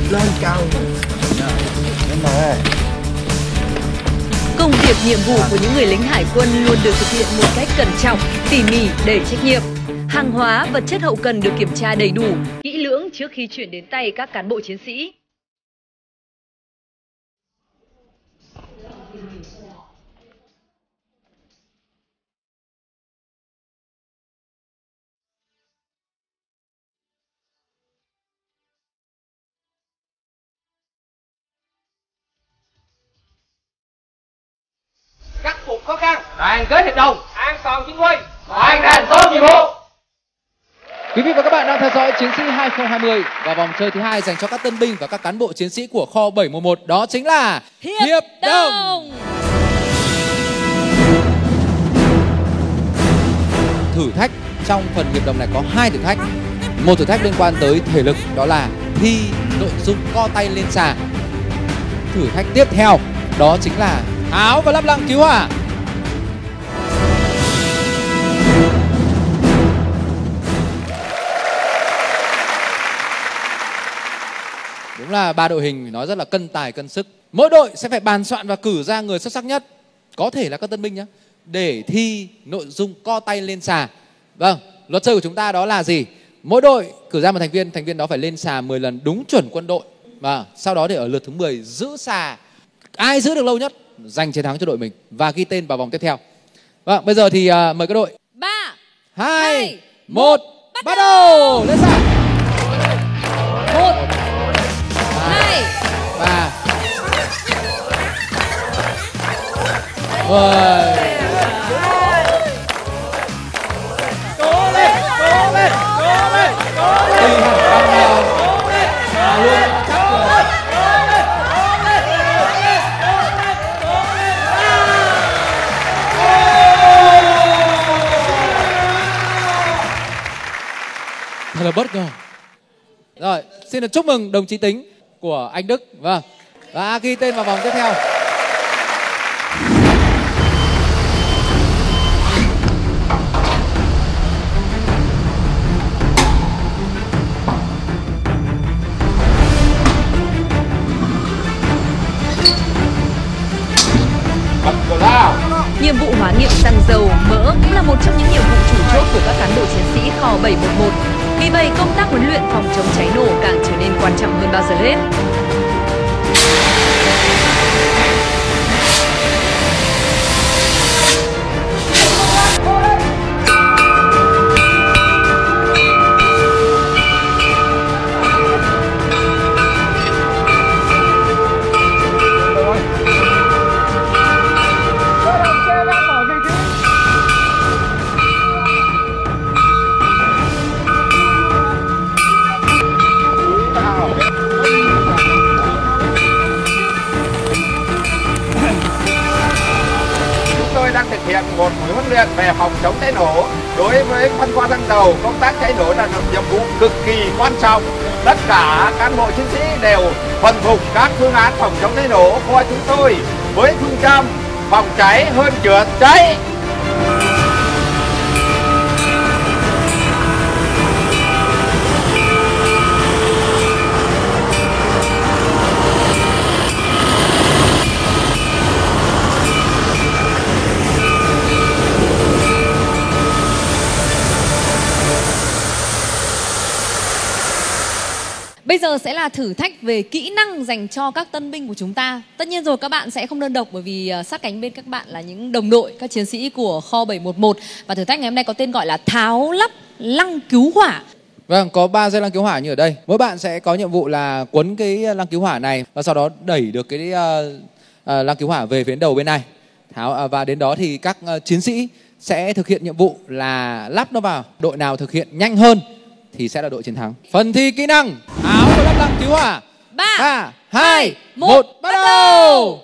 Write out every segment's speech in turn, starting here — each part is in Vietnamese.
lên cao. Công việc nhiệm vụ của những người lính hải quân luôn được thực hiện một cách cẩn trọng, tỉ mỉ, đầy trách nhiệm. Hàng hóa, vật chất hậu cần được kiểm tra đầy đủ, kỹ lưỡng trước khi chuyển đến tay các cán bộ chiến sĩ. Khắc phục khó khăn, đoàn kết hiệp đồng, an toàn chính quy, hoàn thành tốt nhiệm vụ. Quý vị và các bạn đang theo dõi Chiến sĩ 2020 và vòng chơi thứ hai dành cho các tân binh và các cán bộ chiến sĩ của kho 711, đó chính là Hiệp đồng. Thử thách trong phần hiệp đồng này có 2 thử thách. Một thử thách liên quan tới thể lực, đó là thi nội dung co tay lên xà. Thử thách tiếp theo đó chính là áo và lắp lăng cứu hỏa. Đúng là 3 đội hình nói rất là cân tài cân sức. Mỗi đội sẽ phải bàn soạn và cử ra người xuất sắc nhất, có thể là các tân binh nhé, để thi nội dung co tay lên xà. Vâng, luật chơi của chúng ta đó là gì? Mỗi đội cử ra một thành viên đó phải lên xà 10 lần đúng chuẩn quân đội. Và sau đó thì ở lượt thứ 10 giữ xà. Ai giữ được lâu nhất giành chiến thắng cho đội mình và ghi tên vào vòng tiếp theo. Vâng, bây giờ thì mời các đội. 3, 2, 1, bắt đầu. Lên xà. 1, 2, 3, 10. Cố lên, cố lên, cố lên, cố lên. Luôn chắc rồi. Thật là bất ngờ. Rồi, xin được chúc mừng đồng chí Tính của anh Đức. Vâng. Và ghi tên vào vòng tiếp theo. Nhiệm vụ hóa nghiệm xăng dầu, mỡ cũng là một trong những nhiệm vụ chủ chốt của các cán bộ chiến sĩ kho 711. Vì vậy, công tác huấn luyện phòng chống cháy nổ càng trở nên quan trọng hơn bao giờ hết. Đang thực hiện một buổi huấn luyện về phòng chống cháy nổ. Đối với phân khoa xăng dầu, công tác cháy nổ là một nhiệm vụ cực kỳ quan trọng. Tất cả cán bộ chiến sĩ đều thuần thục các phương án phòng chống cháy nổ của chúng tôi với phương châm phòng cháy hơn chữa cháy. Bây giờ sẽ là thử thách về kỹ năng dành cho các tân binh của chúng ta. Tất nhiên rồi, các bạn sẽ không đơn độc bởi vì sát cánh bên các bạn là những đồng đội, các chiến sĩ của kho 711. Và thử thách ngày hôm nay có tên gọi là tháo lắp lăng cứu hỏa. Vâng, có 3 dây lăng cứu hỏa như ở đây. Mỗi bạn sẽ có nhiệm vụ là quấn cái lăng cứu hỏa này và sau đó đẩy được cái lăng cứu hỏa về phía đầu bên này. Và đến đó thì các chiến sĩ sẽ thực hiện nhiệm vụ là lắp nó vào. Đội nào thực hiện nhanh hơn thì sẽ là đội chiến thắng. Phần thi kỹ năng áo và lắp lăng cứu hỏa. 3, 2, 1, bắt đầu.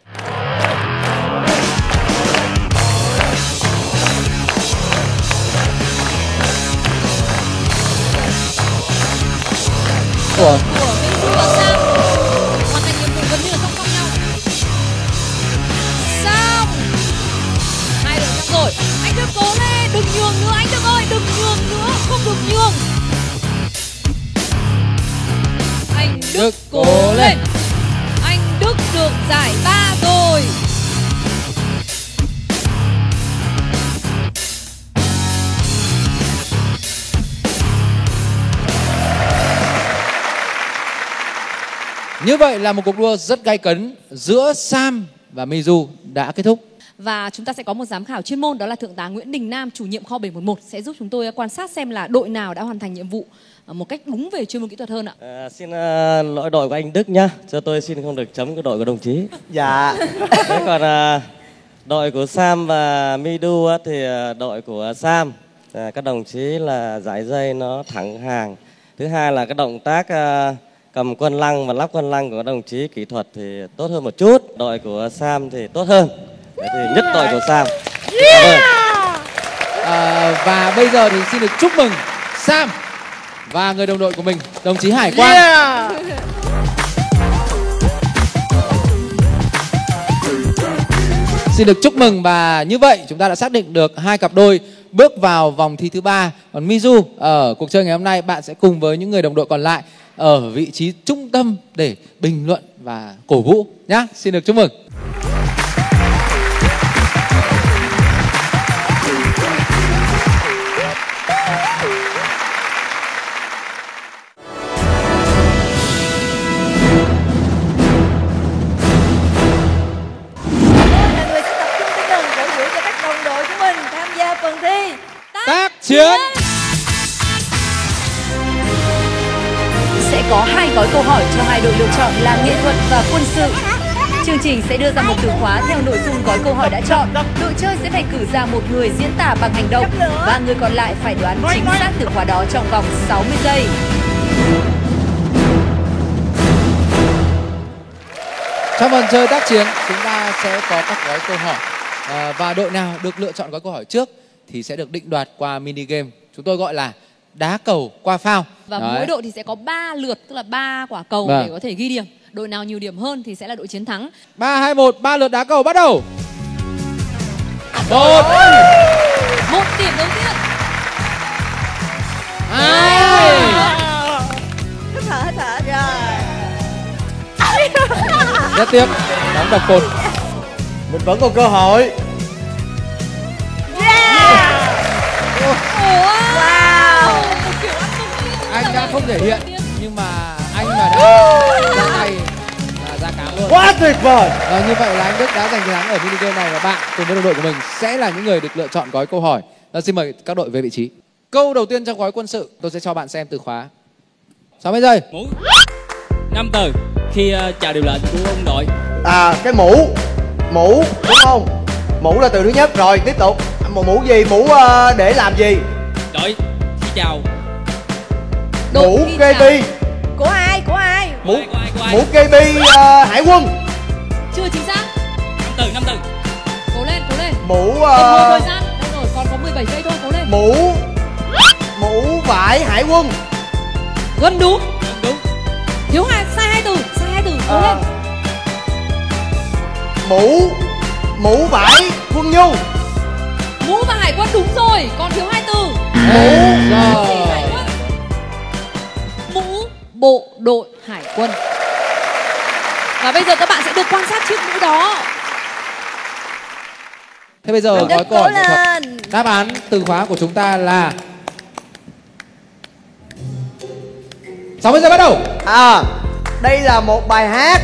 Ủa? Hoàn thành nhiệm vụ gần như là song song nhau. Xong. Hai đội xong rồi. Anh Đức cố lên, đừng nhường nữa anh Đức ơi, đừng nhường nữa, không được nhường. Anh Đức cố lên. Anh Đức được giải 3 rồi. Như vậy là một cuộc đua rất gay cấn giữa Sam và Mizu đã kết thúc. Và chúng ta sẽ có một giám khảo chuyên môn, đó là Thượng tá Nguyễn Đình Nam, chủ nhiệm kho 711 sẽ giúp chúng tôi quan sát xem là đội nào đã hoàn thành nhiệm vụ một cách đúng về chuyên môn kỹ thuật hơn ạ. Xin lỗi đội của anh Đức nhá, cho tôi xin không được chấm cái đội của đồng chí. Dạ. Thế còn đội của Sam và Midu á, thì đội của Sam các đồng chí là giải dây nó thẳng hàng. Thứ hai là cái động tác cầm quân lăng và lắp quân lăng của các đồng chí kỹ thuật thì tốt hơn một chút. Đội của Sam thì tốt hơn. Thế thì nhất đội của Sam. Cảm ơn. Và bây giờ thì xin được chúc mừng Sam và người đồng đội của mình, đồng chí Hải Quang. Xin được chúc mừng, và như vậy chúng ta đã xác định được 2 cặp đôi bước vào vòng thi thứ 3. Còn Mizu, ở cuộc chơi ngày hôm nay bạn sẽ cùng với những người đồng đội còn lại ở vị trí trung tâm để bình luận và cổ vũ nhá. Xin được chúc mừng. Tác chiến. Sẽ có 2 gói câu hỏi cho 2 đội lựa chọn là nghệ thuật và quân sự. Chương trình sẽ đưa ra một từ khóa theo nội dung gói câu hỏi đã chọn. Đội chơi sẽ phải cử ra một người diễn tả bằng hành động và người còn lại phải đoán chính xác từ khóa đó trong vòng 60 giây. Trong phần chơi tác chiến, chúng ta sẽ có các gói câu hỏi và đội nào được lựa chọn gói câu hỏi trước thì sẽ được định đoạt qua mini game. Chúng tôi gọi là đá cầu qua phao. Và mỗi đội thì sẽ có 3 lượt, tức là 3 quả cầu để có thể ghi điểm. Đội nào nhiều điểm hơn thì sẽ là đội chiến thắng. 3, 2, 1, 3 lượt đá cầu bắt đầu. 1 điểm đầu tiên. 2. Hít thở rồi. Rất tiếc, đóng đập cột. Mình vẫn còn cơ hội. Wow. Anh đã không thể hiện nhưng mà anh mà đã ra tay là ra cá luôn. Quá tuyệt vời. Và như vậy là anh Đức đã giành chiến thắng ở mini game này, và bạn cùng với đồng đội của mình sẽ là những người được lựa chọn gói câu hỏi. Xin mời các đội về vị trí. Câu đầu tiên trong gói quân sự, tôi sẽ cho bạn xem từ khóa. 60 giây. Mũ 5 từ khi chào điều lệnh của ông đội. Cái mũ đúng không? Mũ là từ thứ nhất rồi, tiếp tục. Mũ gì? Mũ để làm gì? Đội khi chào. Mũ KB. Của ai? Mũ KB hải quân. Chưa chính xác. 5 từ. Cố lên. Mũ thời gian. Đây rồi, còn có 17 giây thôi, cố lên. Mũ vải hải quân. Gần đúng. Thiếu sai 2 từ, cố lên. Mũ vải quân nhu. Mũ và hải quân đúng rồi, còn thiếu 2 từ. Mũ bộ đội hải quân. Và bây giờ các bạn sẽ được quan sát chiếc mũ đó. Thế bây giờ gói câu hỏi nghệ thuật. Đáp án từ khóa của chúng ta là 60 giây bắt đầu. Đây là một bài hát.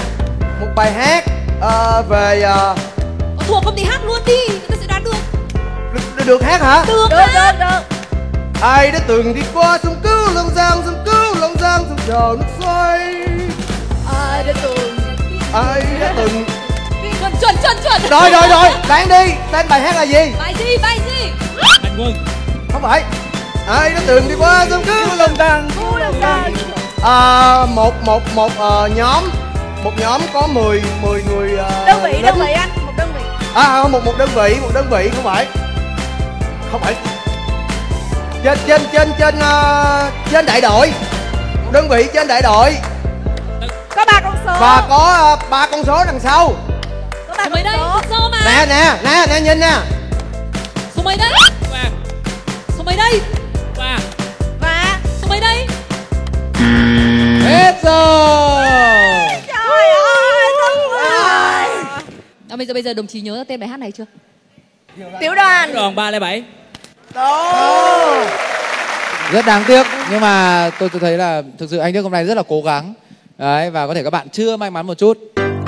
Về Thuộc không thì hát luôn đi, người ta sẽ đoán được. Được hát hả? Được. Ai đã từng đi qua sông cứu Long Giang, sông chờ nước xoay. Ai đã từng Chuẩn. Rồi, đoán đi. Tên bài hát là gì? Bài gì? Hành quân. Không phải. Ai đã từng đi qua sông cứu Long Giang. Một nhóm có 10 người. Đơn vị anh, một đơn vị. Một đơn vị không phải. Trên đại đội. Một đơn vị trên đại đội. Có 3 con số. Và có 3 con số đằng sau. Có 3 Số mấy con đây? số. Số mà. Nè, nhìn nè. Số mấy đây? Số mấy đây? Và Số mấy đây? Hết giờ. bây giờ đồng chí nhớ ra tên bài hát này chưa? Tiểu đoàn. Đoàn 307. Rất đáng tiếc, nhưng mà tôi thấy là thực sự anh Đức hôm nay rất là cố gắng. Đấy, và có thể các bạn chưa may mắn một chút.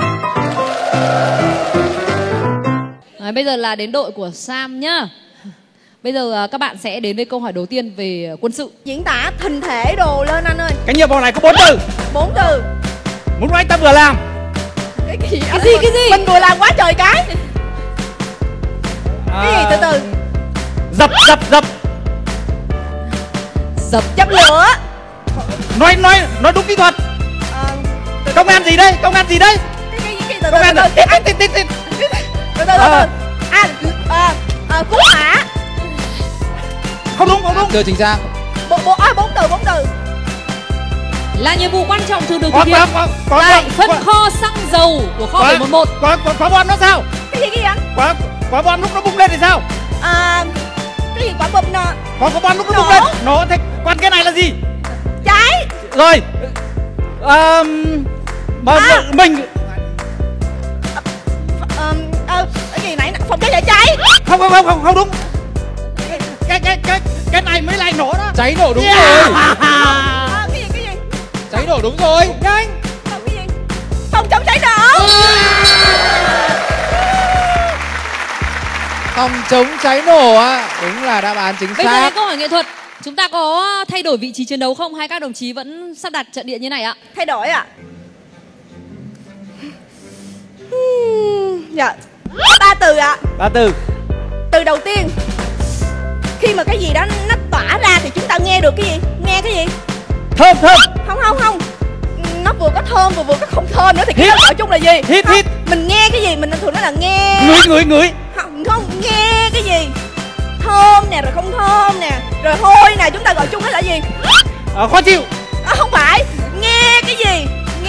Bây giờ là đến đội của Sam nhá. Bây giờ các bạn sẽ đến với câu hỏi đầu tiên về quân sự. Diễn tả hình thể đồ lên anh ơi. Cái nhiệm vụ này có 4 từ. 4 từ. Muốn nói ta vừa làm. Cái gì? Cái gì? Mình vừa làm quá trời cái. Cái gì từ từ? Dập. Dập lửa. Nói đúng kỹ thuật. Công an gì đây? Công an gì đây? Từ Công an từ. Từ từ. Cứu hỏa. Không đúng. Chưa chính xác. 4 từ. Là nhiệm vụ quan trọng thường được thực Có hiện tại phân kho xăng dầu của kho 711. Quả bom nó sao? Cái gì anh? Quả bom lúc nó bung lên thì sao? Cái gì quả bom nọ? Có bom lúc nó bung lên. Nổ thì còn cái này là gì? Cháy. Rồi. Mình cái gì nãy phòng cháy chữa cháy. Không đúng. Cái này mới lại nổ đó. Cháy nổ đúng rồi. Cái gì? Cháy nổ đúng rồi. Nhanh. Cái gì? Phòng chống cháy nổ. Phòng chống cháy nổ á, đúng là đáp án chính Bây giờ xác. đến câu hỏi nghệ thuật. Chúng ta có thay đổi vị trí chiến đấu không hay các đồng chí vẫn sắp đặt trận địa như này ạ? Thay đổi ạ? Dạ. 3 từ ạ. 3 từ. Từ đầu tiên, khi mà cái gì đó nó tỏa ra thì chúng ta nghe được cái gì? Nghe cái gì? Thơm. Không. Nó vừa có thơm vừa có không thơm nữa thì cái đó gọi chung là gì? Hít. Mình nghe cái gì? Mình thường nói là nghe. Ngửi. Không, nghe cái gì? Thơm nè, rồi không thơm nè, rồi hôi nè, chúng ta gọi chung đó là gì? Khó chịu. Không phải. Nghe cái gì?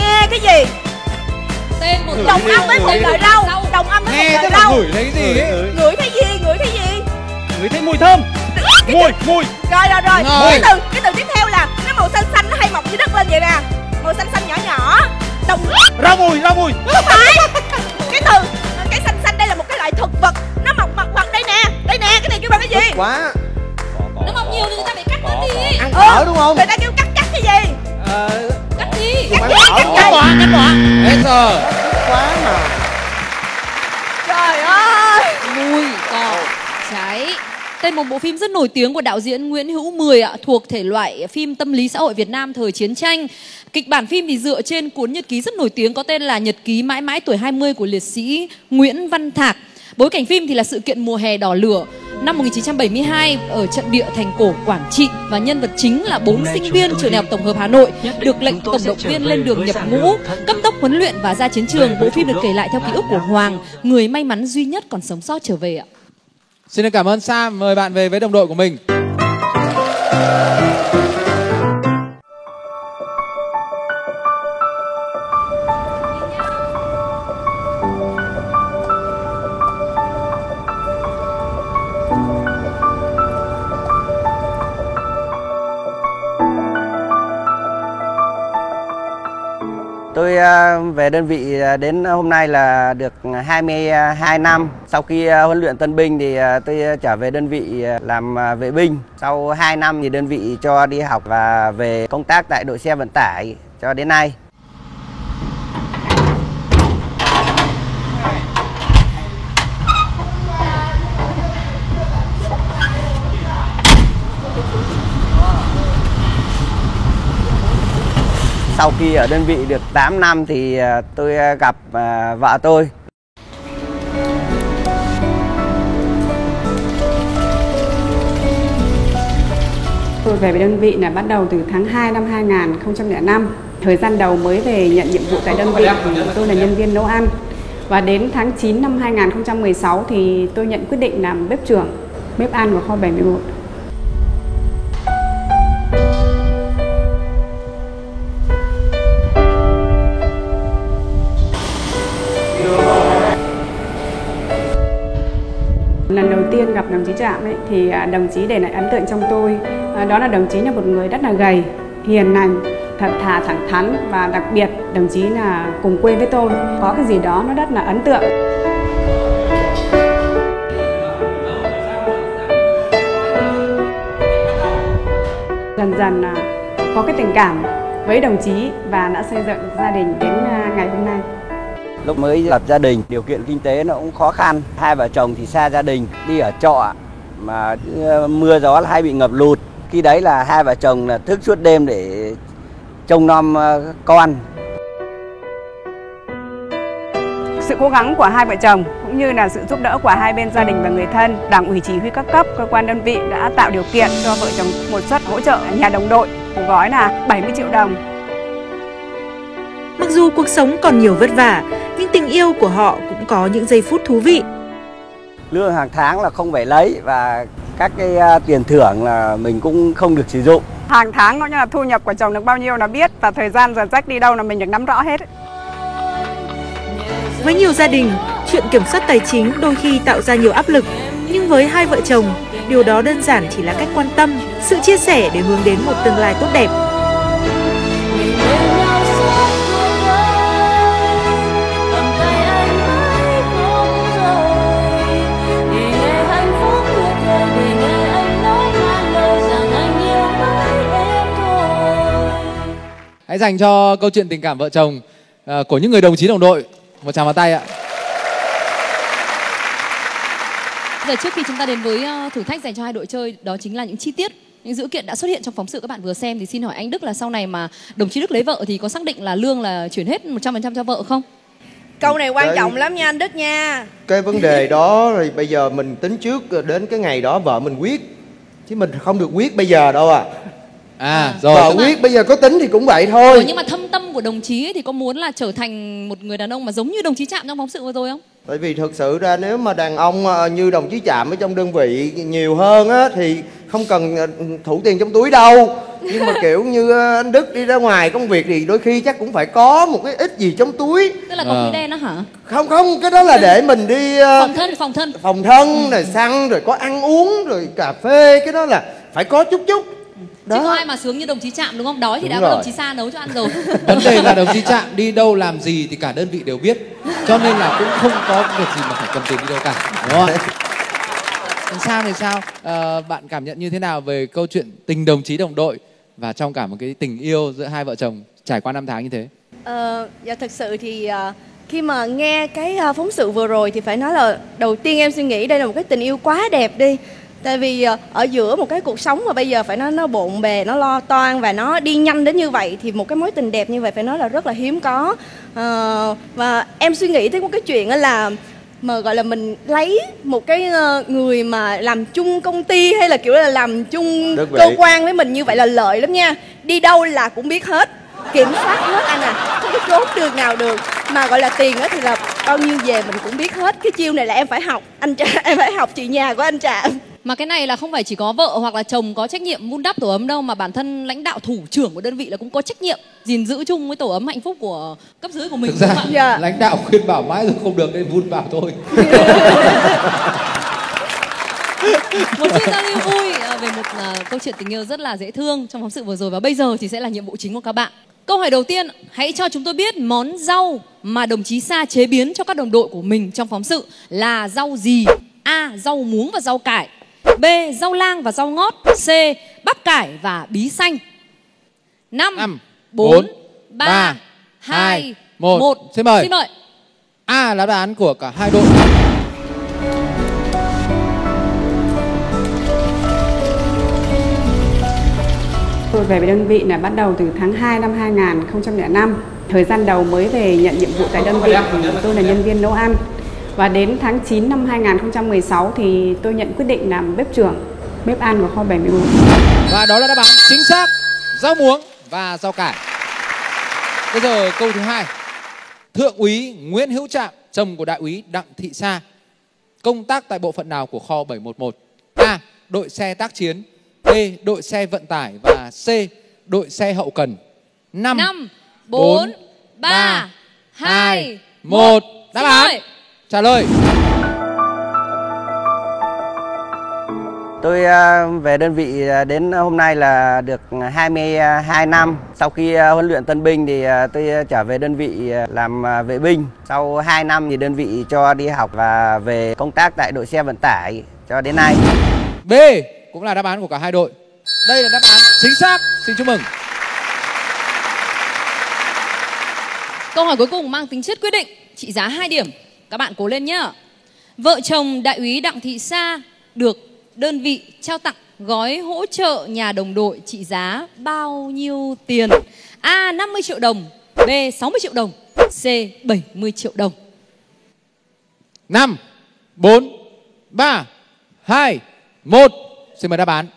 Tên một Đồng âm với một lời lâu. Đồng âm với một Nghe lời tức là lâu. ngửi thấy cái gì ấy. Ngửi thấy gì? Ngửi thấy mùi thơm. Mùi. Rồi. Cái từ tiếp theo là cái màu xanh nó hay mọc dưới đất lên vậy nè. Màu xanh nhỏ. Rau mùi. Không phải. Cái xanh đây là một cái loại thực vật. Nó mọc đây nè. Cái này kêu bằng cái gì? Quá. Nó mọc nhiều thì người ta phải cắt bớt đi. Ăn phở đúng không? Người ta kêu cắt cái gì? Cắt đi. Cắt bỏ. Hết giờ. Quá mà. Trời ơi. Mùi cỏ cháy. Tên một bộ phim rất nổi tiếng của đạo diễn Nguyễn Hữu Mười ạ, thuộc thể loại phim tâm lý xã hội Việt Nam thời chiến tranh. Kịch bản phim thì dựa trên cuốn nhật ký rất nổi tiếng có tên là Nhật ký mãi mãi tuổi 20 của liệt sĩ Nguyễn Văn Thạc. Bối cảnh phim thì là sự kiện mùa hè đỏ lửa năm 1972 ở trận địa thành cổ Quảng Trị, và nhân vật chính là 4 sinh viên trường đại học tổng hợp Hà Nội được lệnh tổng động viên lên đường nhập ngũ, cấp tốc huấn luyện và ra chiến trường. Bộ phim được kể lại theo ký ức của Hoàng, người may mắn duy nhất còn sống sót trở về ạ. Xin được cảm ơn Sam, mời bạn về với đồng đội của mình. Tôi về đơn vị đến hôm nay là được 22 năm. Sau khi huấn luyện tân binh thì tôi trở về đơn vị làm vệ binh. Sau 2 năm thì đơn vị cho đi học và về công tác tại đội xe vận tải cho đến nay. Sau khi ở đơn vị được 8 năm thì tôi gặp vợ tôi. Tôi về với đơn vị là bắt đầu từ tháng 2 năm 2005. Thời gian đầu mới về nhận nhiệm vụ tại đơn vị thì tôi là nhân viên nấu ăn. Và đến tháng 9 năm 2016 thì tôi nhận quyết định làm bếp trưởng, bếp ăn của kho 711. Lần đầu tiên gặp đồng chí Trạm ấy, thì đồng chí để lại ấn tượng trong tôi. Đó là đồng chí là một người rất là gầy, hiền lành, thật thà, thẳng thắn, và đặc biệt đồng chí là cùng quê với tôi. Có cái gì đó nó rất là ấn tượng. Dần dần có cái tình cảm với đồng chí và đã xây dựng gia đình đến ngày hôm nay. Lúc mới lập gia đình, điều kiện kinh tế nó cũng khó khăn. Hai vợ chồng thì xa gia đình, đi ở trọ mà mưa gió là hay bị ngập lụt. Khi đấy là hai vợ chồng là thức suốt đêm để trông nom con. Sự cố gắng của hai vợ chồng cũng như là sự giúp đỡ của hai bên gia đình và người thân, Đảng ủy chỉ huy các cấp, cơ quan đơn vị đã tạo điều kiện cho vợ chồng một suất hỗ trợ nhà đồng đội, của gói là 70 triệu đồng. Mặc dù cuộc sống còn nhiều vất vả, nhưng tình yêu của họ cũng có những giây phút thú vị. Lương hàng tháng là không phải lấy và các cái tiền thưởng là mình cũng không được sử dụng. Hàng tháng nó như là thu nhập của chồng được bao nhiêu là biết, và thời gian giờ giấc đi đâu là mình được nắm rõ hết. Với nhiều gia đình, chuyện kiểm soát tài chính đôi khi tạo ra nhiều áp lực. Nhưng với hai vợ chồng, điều đó đơn giản chỉ là cách quan tâm, sự chia sẻ để hướng đến một tương lai tốt đẹp. Hãy dành cho câu chuyện tình cảm vợ chồng của những người đồng chí đồng đội một tràng pháo tay ạ. Giờ trước khi chúng ta đến với thử thách dành cho hai đội chơi, đó chính là những chi tiết, những dữ kiện đã xuất hiện trong phóng sự các bạn vừa xem, thì xin hỏi anh Đức là sau này mà đồng chí Đức lấy vợ thì có xác định là lương là chuyển hết 100% cho vợ không? Câu này quan trọng lắm nha anh Đức nha. Cái vấn đề đó rồi bây giờ mình tính trước đến cái ngày đó vợ mình quyết, chứ mình không được quyết bây giờ đâu à. Rồi vợ quyết bây giờ có tính thì cũng vậy thôi. Nhưng mà thâm tâm của đồng chí ấy thì có muốn là trở thành một người đàn ông mà giống như đồng chí Trạm trong phóng sự vừa rồi không? Tại vì thực sự ra nếu mà đàn ông như đồng chí Trạm ở trong đơn vị nhiều hơn á thì không cần thủ tiền trong túi đâu. Nhưng mà kiểu như anh Đức đi ra ngoài công việc thì đôi khi chắc cũng phải có một cái ít gì trong túi. Tức là có túi đen đó hả? Không, cái đó là để mình đi phòng thân rồi xăng rồi có ăn uống rồi cà phê, cái đó là phải có chút. Chứ có ai mà sướng như đồng chí Trạm đúng không? Đói thì đã có đồng chí Sa nấu cho ăn rồi. Vấn đề là đồng chí Trạm đi đâu làm gì thì cả đơn vị đều biết, cho nên là cũng không có việc gì mà phải cầm tiền đi đâu cả, đúng không? Sao thì sao? Bạn cảm nhận như thế nào về câu chuyện tình đồng chí đồng đội và trong cả một cái tình yêu giữa hai vợ chồng trải qua 5 tháng như thế? Dạ thực sự thì khi mà nghe cái phóng sự vừa rồi thì phải nói là đầu tiên em suy nghĩ đây là một cái tình yêu quá đẹp đi. Tại vì ở giữa một cái cuộc sống mà bây giờ phải nói nó bộn bề, nó lo toan và nó đi nhanh đến như vậy, thì một cái mối tình đẹp như vậy phải nói là rất là hiếm có. Và em suy nghĩ tới một cái chuyện là mà gọi là mình lấy một cái người mà làm chung công ty hay là kiểu là làm chung cơ quan với mình như vậy là lợi lắm nha. Đi đâu là cũng biết hết, kiểm soát hết anh à, không có trốn đường nào được. Mà gọi là tiền á thì là bao nhiêu về mình cũng biết hết. Cái chiêu này là em phải học anh Trạm, em phải học chị nhà của anh Trạm. Mà cái này là không phải chỉ có vợ hoặc là chồng có trách nhiệm vun đắp tổ ấm đâu, mà bản thân lãnh đạo thủ trưởng của đơn vị là cũng có trách nhiệm gìn giữ chung với tổ ấm hạnh phúc của cấp dưới của mình. Thực ra lãnh đạo khuyên bảo mãi rồi không được nên vun vào thôi. Một sự giao lưu vui về một câu chuyện tình yêu rất là dễ thương trong phóng sự vừa rồi, và bây giờ thì sẽ là nhiệm vụ chính của các bạn. Câu hỏi đầu tiên, hãy cho chúng tôi biết món rau mà đồng chí Sa chế biến cho các đồng đội của mình trong phóng sự là rau gì? A. Rau muống và rau cải. B. Rau lang và rau ngót. C. Bắp cải và bí xanh. 5, 4, 3, 2, 1. Xin mời. A là đáp án của cả hai đội. Tôi về với đơn vị là bắt đầu từ tháng 2 năm 2005. Thời gian đầu mới về nhận nhiệm vụ tại đơn vị thì tôi là nhân viên nấu ăn. Và đến tháng 9 năm 2016 thì tôi nhận quyết định làm bếp trưởng, bếp ăn của kho 74. Và đó là đáp án chính xác, rau muống và rau cải. Bây giờ câu thứ hai. Thượng úy Nguyễn Hữu Trạm, chồng của đại úy Đặng Thị Sa, công tác tại bộ phận nào của kho 711? A. Đội xe tác chiến. B. Đội xe vận tải. Và C. Đội xe hậu cần. 5, 4, 3, 2, 1. Đáp án trả lời. Tôi về đơn vị đến hôm nay là được 22 năm. Sau khi huấn luyện tân binh thì tôi trở về đơn vị làm vệ binh. Sau 2 năm thì đơn vị cho đi học và về công tác tại đội xe vận tải cho đến nay. B cũng là đáp án của cả hai đội. Đây là đáp án chính xác. Xin chúc mừng. Câu hỏi cuối cùng mang tính chất quyết định, trị giá 2 điểm. Các bạn cố lên nhá. Vợ chồng Đại úy Đặng Thị Sa được đơn vị trao tặng gói hỗ trợ nhà đồng đội trị giá bao nhiêu tiền? A. 50 triệu đồng, B. 60 triệu đồng, C. 70 triệu đồng. 5, 4, 3, 2, 1. Xin mời đáp án.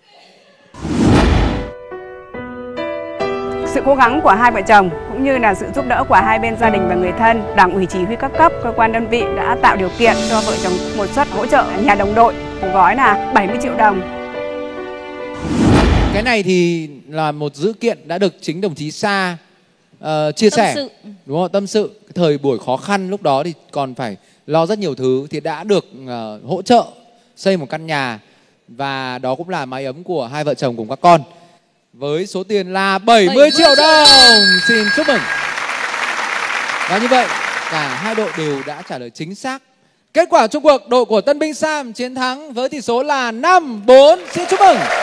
Sự cố gắng của hai vợ chồng cũng như là sự giúp đỡ của hai bên gia đình và người thân, Đảng ủy chỉ huy các cấp, cơ quan đơn vị đã tạo điều kiện cho vợ chồng một suất hỗ trợ nhà đồng đội của gói là 70 triệu đồng. Cái này thì là một dữ kiện đã được chính đồng chí Sa chia sẻ, đúng không? Tâm sự thời buổi khó khăn lúc đó thì còn phải lo rất nhiều thứ, thì đã được hỗ trợ xây một căn nhà, và đó cũng là mái ấm của hai vợ chồng cùng các con, với số tiền là 70 triệu đồng. Xin chúc mừng. Và như vậy cả hai đội đều đã trả lời chính xác. Kết quả chung cuộc, đội của Tân binh Sam chiến thắng với tỷ số là 5-4. Xin chúc mừng.